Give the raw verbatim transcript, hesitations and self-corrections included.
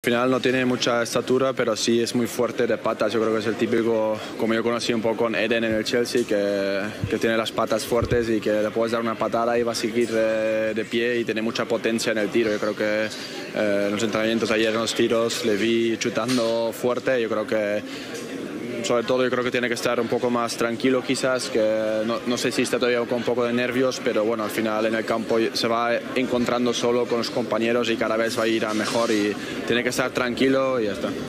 final no tiene mucha estatura, pero sí es muy fuerte de patas. Yo creo que es el típico, como yo conocí un poco con Eden en el Chelsea, que, que tiene las patas fuertes y que le puedes dar una patada y va a seguir de, de pie y tiene mucha potencia en el tiro. Yo creo que eh, en los entrenamientos ayer, en los tiros, le vi chutando fuerte. Yo creo que sobre todo yo creo que tiene que estar un poco más tranquilo quizás, que no, no sé si está todavía con un poco de nervios, pero bueno, al final en el campo se va encontrando solo con los compañeros y cada vez va a ir a mejor y tiene que estar tranquilo y ya está.